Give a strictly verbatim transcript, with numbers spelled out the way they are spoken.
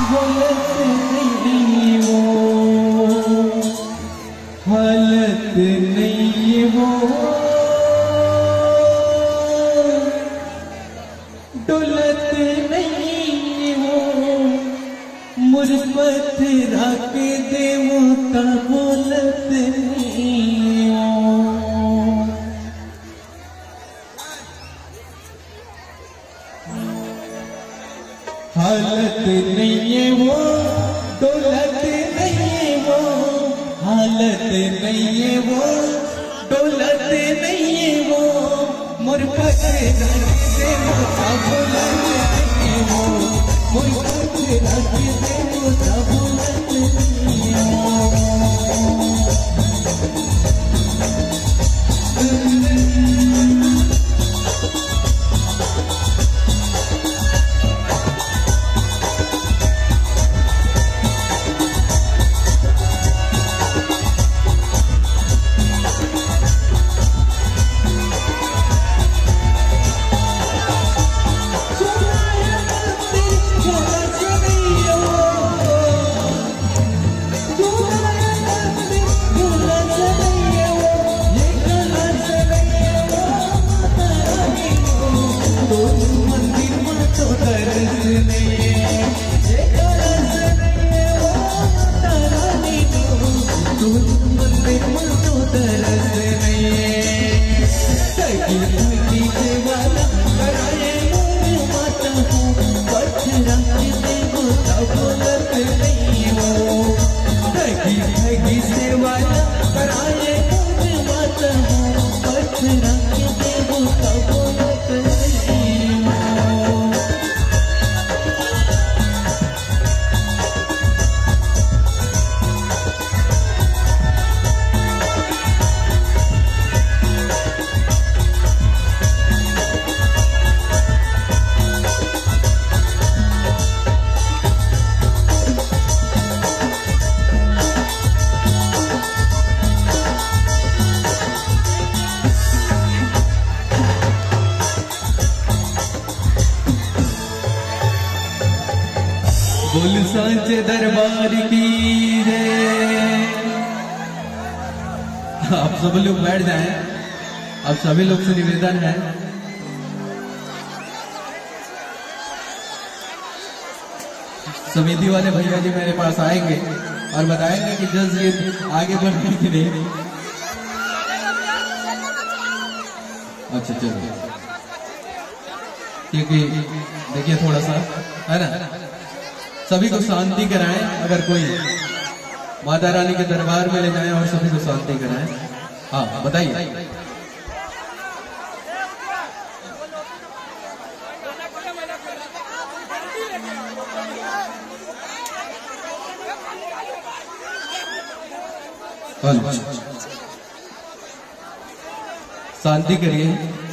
हालत नहीं वो, हालत नहीं वो, डोलत नहीं वो, मुरबत रख दे वो का बोलत नहीं वो। हालत नहीं है वो, दौलत नहीं है वो, हालत नहीं है वो, दौलत नहीं है वो, मुरबत रख दे वो का बोलत नहीं है वो, मुरबत रख दे वो का बोलत नहीं है वो। बोल सांचे दरबार की जय। आप सब लोग बैठ जाएं। अब सभी लोग से निवेदन है, समिति वाले भैया जी मेरे पास आएंगे और बताएंगे कि जज ये आगे बढ़ गए कि नहीं। अच्छा चलो, क्योंकि देखिए थोड़ा सा है ना, सभी को शांति कराएं। अगर कोई माता रानी के दरबार में ले जाएं और सभी को शांति कराएं। हाँ बताइए। शांति करिए।